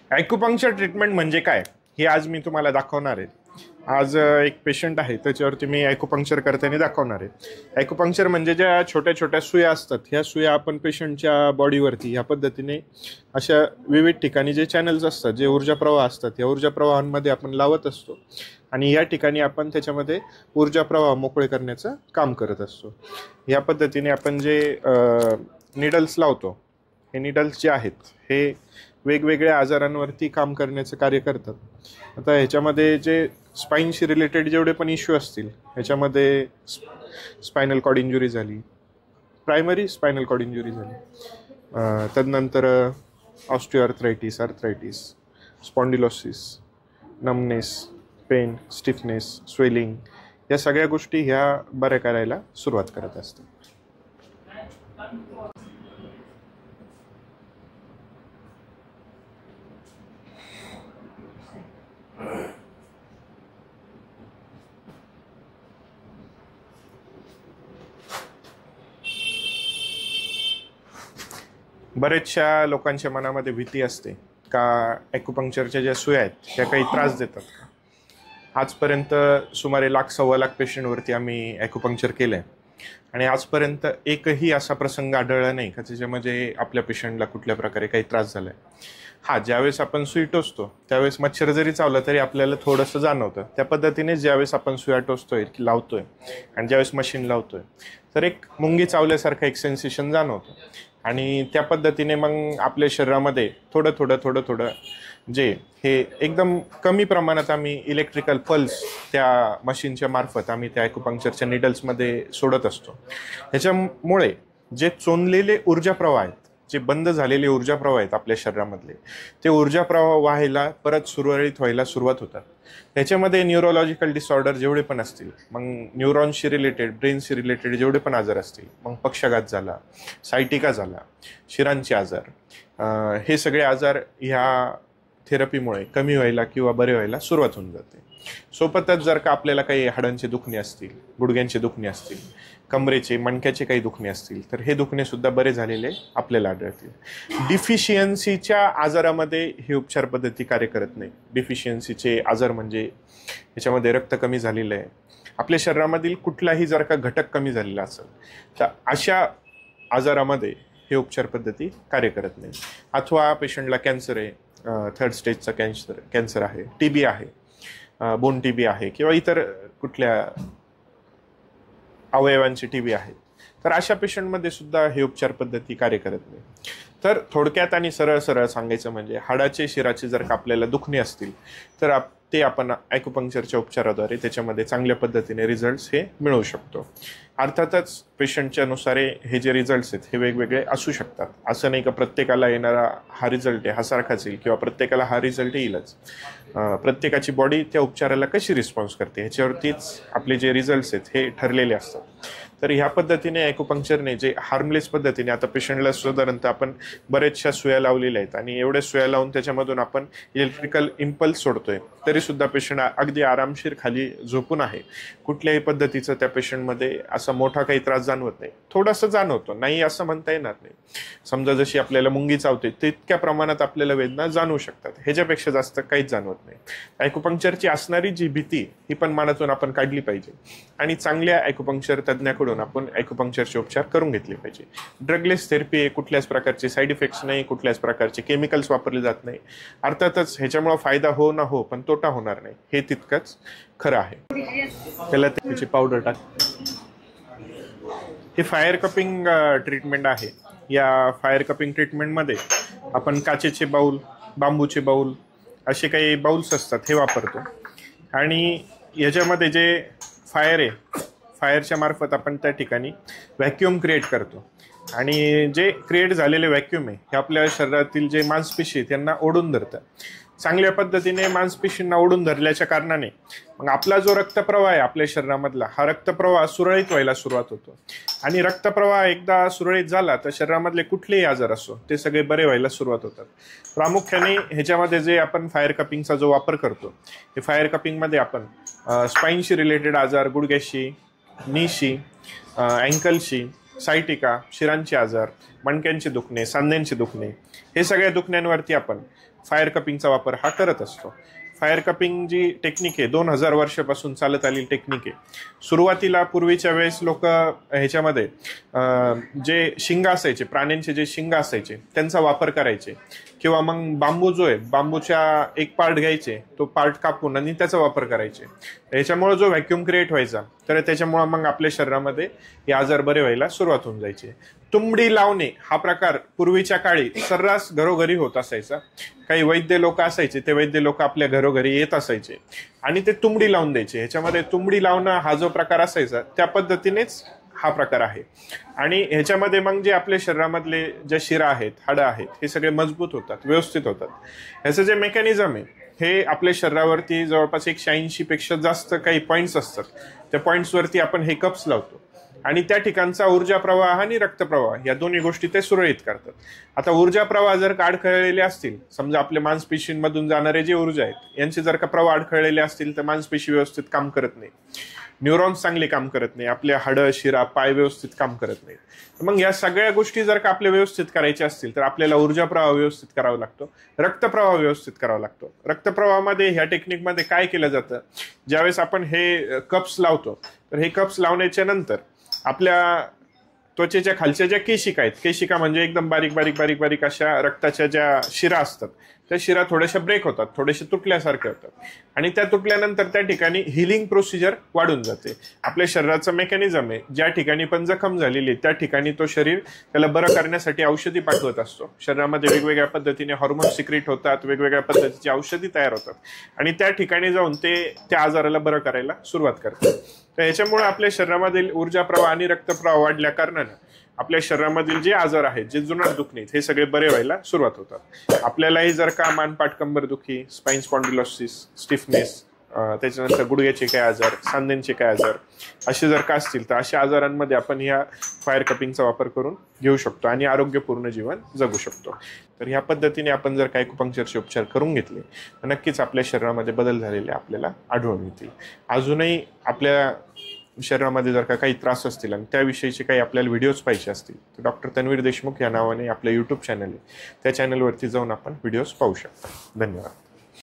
Acupuncture treatment म्हणजे काय हे आज मी तुम्हाला दाखवणार आहे। आज एक पेशंट आहे, त्याच्यावरती मी ॲक्युपंक्चर करताना दाखवणार आहे। ॲक्युपंक्चर म्हणजे ज्या छोट्या छोट्या सुया असतात, ह्या सुया आपण पेशंटच्या बॉडीवरती ह्या पद्धतीने अशा विविध ठिकाणी जे चॅनल्स असतात, जे ऊर्जा प्रवाह असतात, या ऊर्जा प्रवाहांमध्ये आपण लावत असतो आणि या ठिकाणी आपण त्याच्यामध्ये ऊर्जा प्रवाह मोकळे करण्याचं काम करत असतो। या पद्धतीने आपण जे निडल्स लावतो, हे निडल्स जे आहेत हे वेगवेगळ्या आजारांवरती काम करण्याचं कार्य करतात। आता ह्याच्यामध्ये जे स्पाईनशी रिलेटेड जेवढे पण इश्यू असतील, ह्याच्यामध्ये स्पायनल कॉर्ड इंजुरी झाली, प्रायमरी स्पायनल कॉर्ड इंजुरी झाली, तदनंतर osteoarthritis, arthritis, spondylosis, numbness, pain, stiffness, swelling, या सगळ्या गोष्टी ह्या बऱ्या करायला सुरुवात करत असतात। बरेचशा लोकांच्या मनामध्ये भीती असते का ॲक्युपंक्चरच्या ज्या सुया आहेत त्या काही त्रास देतात का। आजपर्यंत सुमारे 1,00,000-1,15,00,000 पेशंटवरती आम्ही ॲक्युपंक्चर केलं आहे आणि आजपर्यंत एकही असा प्रसंग आढळला नाही का त्याच्यामध्ये आपल्या पेशंटला कुठल्या प्रकारे काही त्रास झाला आहे। हां, ज्यावेळेस आपण सुई टोचतो त्यावेळेस मच्छर जरी चावला तरी आपल्याला थोडंसं जाणवतं। त्या पद्धतीने ज्यावेळेस आपण सुया टोचतोय की लावतोय आणि ज्यावेळेस मशीन लावतोय तर एक मुंगी चावल्यासारखं एक सेन्सेशन जाणवतं आणि त्या पद्धतीने मग आपल्या शरीरामध्ये थोडं जे हे एकदम कमी प्रमाणात आम्ही इलेक्ट्रिकल पल्स त्या मशीनच्या मार्फत आम्ही त्या ॲक्युपंक्चरच्या निडल्समध्ये सोडत असतो। ह्याच्यामुळे जे चोंदलेले ऊर्जा प्रवाह आहेत, जे बंद झालेले ऊर्जा प्रवाह आहेत आपल्या शरीरामधले, ते ऊर्जा प्रवाह व्हायला परत सुरळीत व्हायला सुरुवात होतात। ह्याच्यामध्ये न्यूरोलॉजिकल डिसऑर्डर जेवढे पण असतील, मग न्यूरॉन्सशी रिलेटेड, ब्रेनशी रिलेटेड जेवढे पण आजार असतील, मग पक्षाघात झाला, सायटिका झाला, शिरांचे आजार, हे सगळे आजार ह्या थेरपीमुळे कमी व्हायला किंवा बरे व्हायला सुरुवात होऊन जाते। सोबतच जर का आपल्याला काही हाडांचे दुखणे असतील, गुडघ्यांचे दुखणे असतील, कमरेचे, मणक्याचे काही दुखणे असतील तर हे दुखणे सुद्धा बरे झालेले आपल्याला आढळतील। डिफिशियन्सीच्या आजारामध्ये ही उपचार पद्धती कार्य करत नाही। डिफिशियन्सीचे आजार म्हणजे ह्याच्यामध्ये रक्त कमी झालेलं आहे, आपल्या शरीरामधील कुठलाही जर का घटक कमी झालेला असेल तर अशा आजारामध्ये हे उपचार पद्धती कार्य करत नाही। अथवा पेशंटला कॅन्सर आहे, 3rd स्टेजचा कॅन्सर आहे, TB आहे, बोन TB आहे किंवा इतर कुठल्या अवयवांची TB आहे, तर अशा पेशंटमध्ये सुद्धा हे उपचार पद्धती कार्य करत नाही। तर थोडक्यात आणि सरळ सांगायचं म्हणजे हाडाचे, शिराचे जर का आपल्याला दुखणे असतील तर ते आपण ॲक्युपंक्चरच्या उपचाराद्वारे त्याच्यामध्ये चांगल्या पद्धतीने रिझल्ट्स हे मिळवू शकतो। अर्थातच पेशंटच्या नुसार हे जे रिझल्ट्स आहेत हे वेगवेगळे असू शकतात। असं नाही का प्रत्येकाला येणारा हा रिझल्ट आहे हा सारखाच येईल किंवा प्रत्येकाला हा रिझल्ट येईलच। प्रत्येकाची बॉडी त्या उपचाराला कशी रिस्पॉन्स करते ह्याच्यावरतीच आपले जे रिझल्ट्स आहेत हे ठरलेले असतात। तर ह्या पद्धतीने ॲक्युपंक्चरने जे हार्मलेस पद्धतीने, आता पेशंटला साधारणतः आपण बरेचशा सुया लावलेल्या आहेत आणि एवढ्या सुया लावून त्याच्यामधून आपण इलेक्ट्रिकल इम्पल्स सोडतोय तरी सुद्धा पेशंट अगदी आरामशीर खाली झोपून आहे। कुठल्याही पद्धतीचं त्या पेशंटमध्ये असा मोठा काही त्रास जाणवत नाही, थोडंसं जाणवतो, नाही असं म्हणता येणार नाही। समजा जशी आपल्याला मुंगी चावते तितक्या प्रमाणात आपल्याला वेदना जाणवू शकतात, ह्याच्यापेक्षा जास्त काहीच जाणवत नाही। ॲक्युपंक्चरची असणारी जी भीती ही पण मनातून आपण काढली पाहिजे आणि चांगल्या ॲक्युपंक्चर तज्ज्ञाकडून आपण ॲक्युपंक्चरचे उपचार करून घेतले पाहिजे। ड्रगलेस थेरपी आहे, कुठल्याच प्रकारचे साईड इफेक्ट्स नाही, कुठल्याच प्रकारचे केमिकल्स वापरले जात नाही। अर्थातच ह्याच्यामुळे फायदा हो ना हो पण तोटा होणार नाही, हे तितकंच खरं आहे। त्याला त्याची पावडर टाक। हे फायर कपिंग ट्रीटमेंट आहे। या फायर कपिंग ट्रीटमेंटमध्ये आपण काचेचे बाऊल, बांबूचे बाऊल असे काही बाउल्स असतात हे वापरतो आणि याच्यामध्ये जे फायर आहे, फायरच्या मार्फत आपण त्या ठिकाणी व्हॅक्यूम क्रिएट करतो आणि जे क्रिएट झालेले व्हॅक्यूम आहे हे आपल्या शरीरातील जे मांसपेशी त्यांना ओढून धरतं। चांगल्या पद्धतीने मांसपेशींना ओढून धरल्याच्या कारणाने मग आपला जो रक्तप्रवाह आहे आपल्या शरीरामधला, हा रक्तप्रवाह सुरळीत व्हायला सुरुवात होतो आणि रक्तप्रवाह एकदा सुरळीत झाला तर शरीरामधले कुठलेही आजार असो ते सगळे बरे व्हायला सुरुवात होतात। प्रामुख्याने ह्याच्यामध्ये जे आपण फायर कपिंगचा जो वापर करतो, हे फायर कपिंगमध्ये आपण स्पाईनशी रिलेटेड आजार, गुडघ्याशी, नीशी, अँकलशी, सायटिका, शिरांचे आजार, मणक्यांचे दुखणे, सांध्यांचे दुखणे, हे सगळ्या दुखण्यांवरती आपण फायर कपिंगचा वापर हा करत असतो. फायर कपिंग जी टेक्निक आहे 2000 वर्षापासून चालत आलेली टेक्निक आहे. सुरुवातीला पूर्वीच्या वेळेस लोक ह्याच्यामध्ये जे शिंग असायचे, प्राण्यांचे जे शिंग असायचे त्यांचा वापर करायचे, किंवा मग बांबू जो आहे बांबूच्या एक पार्ट घ्यायचे, तो पार्ट कापून आणि त्याचा वापर करायचे. याच्यामुळे जो व्हॅक्यूम क्रिएट व्हायचा, तर त्याच्यामुळे मग आपल्या शरीरामध्ये हे आजार बरे व्हायला सुरुवात होऊन जायची. तुंबडी लावणे हा प्रकार पूर्वीच्या काळी सर्रास घरोघरी होत असायचा. काही वैद्य लोक असायचे, ते वैद्य लोक आपल्या घरोघरी येत असायचे आणि ते तुंबडी लावून द्यायचे. ह्याच्यामध्ये तुंबडी लावणं हा जो प्रकार असायचा त्या पद्धतीनेच हा प्रकार आहे. आणि ह्याच्यामध्ये मग जे आपल्या शरीरामधले ज्या शिरा आहेत, हाडं आहेत, हे सगळे मजबूत होतात, व्यवस्थित होतात. ह्याचं जे मेकॅनिझम आहे हे आपल्या शरीरावरती जवळपास 180 पेक्षा जास्त काही पॉईंट्स असतात. त्या पॉईंट्सवरती आपण हे कप्स लावतो आणि त्या ठिकाणचा ऊर्जा प्रवाह आणि रक्तप्रवाह या दोन्ही गोष्टी ते सुरळीत करतात. आता ऊर्जा प्रवाह जर का अडखळलेले असतील, समजा आपल्या मांसपेशींमधून जाणारे जे ऊर्जा आहेत यांचे जर का प्रवाह अडखळलेले असतील तर मांसपेशी व्यवस्थित काम करत नाही, न्यूरॉन्स चांगले काम करत नाही, आपल्या हाडं, शिरा, पाय व्यवस्थित काम करत नाही. मग या सगळ्या गोष्टी जर का आपल्या व्यवस्थित करायच्या असतील तर आपल्याला ऊर्जा प्रवाह व्यवस्थित करावा लागतो, रक्तप्रवाह व्यवस्थित करावा लागतो. रक्तप्रवाहामध्ये ह्या टेक्निकमध्ये काय केलं जातं, ज्यावेळेस आपण हे कप्स लावतो तर हे कप्स लावण्याच्या नंतर आपल्या त्वचेच्या खालच्या ज्या केशिका आहेत, केशिका म्हणजे एकदम बारीक बारीक बारीक बारीक अशा रक्ताच्या ज्या शिरा असतात, त्या शिरा थोड्याशा ब्रेक होतात, थोडेसे तुटल्यासारखे होतात आणि त्या तुटल्यानंतर त्या ठिकाणी हिलिंग प्रोसिजर वाढून जाते. आपल्या शरीराचं मेकॅनिझम आहे, ज्या ठिकाणी पण जखम झालेली आहे त्या ठिकाणी तो शरीर त्याला बरं करण्यासाठी औषधी पाठवत असतो. शरीरामध्ये वेगवेगळ्या पद्धतीने हार्मोन सिक्रेट होतात, वेगवेगळ्या पद्धतीची औषधी तयार होतात आणि त्या ठिकाणी जाऊन ते त्या आजाराला बरं करायला सुरुवात करतात. तर याच्यामुळे आपल्या शरीरामधील ऊर्जा प्रवाह आणि रक्तप्रवाह वाढल्या कारणानं आपल्या शरीरामधील जे आजार आहेत, जे जुनाट दुखणे हे सगळे बरे व्हायला सुरुवात होतात. आपल्यालाही जर का मानपाट कंबर दुखी, स्पाइन स्पॉन्डिलोसिस, स्टिफनेस, त्याच्यानंतर गुडघ्याचे काय आजार, सांध्यांचे काय आजार असे जर का असतील तर अशा आजारांमध्ये आपण या फायर कपिंगचा वापर करून घेऊ शकतो आणि आरोग्यपूर्ण जीवन जगू शकतो. तर ह्या पद्धतीने आपण जर काही ॲक्युपंक्चरचे उपचार करून घेतले तर नक्कीच आपल्या शरीरामध्ये बदल झालेले आपल्याला आढळून येतील. अजूनही आपल्या शरीरामध्ये जर का काही त्रास असतील आणि त्याविषयीचे काही आपल्याला व्हिडिओज पाहिजे असतील तर डॉक्टर तन्वीर देशमुख या नावाने आपलं यूट्यूब चॅनल आहे, त्या चॅनलवरती जाऊन आपण व्हिडिओज पाहू शकता. धन्यवाद.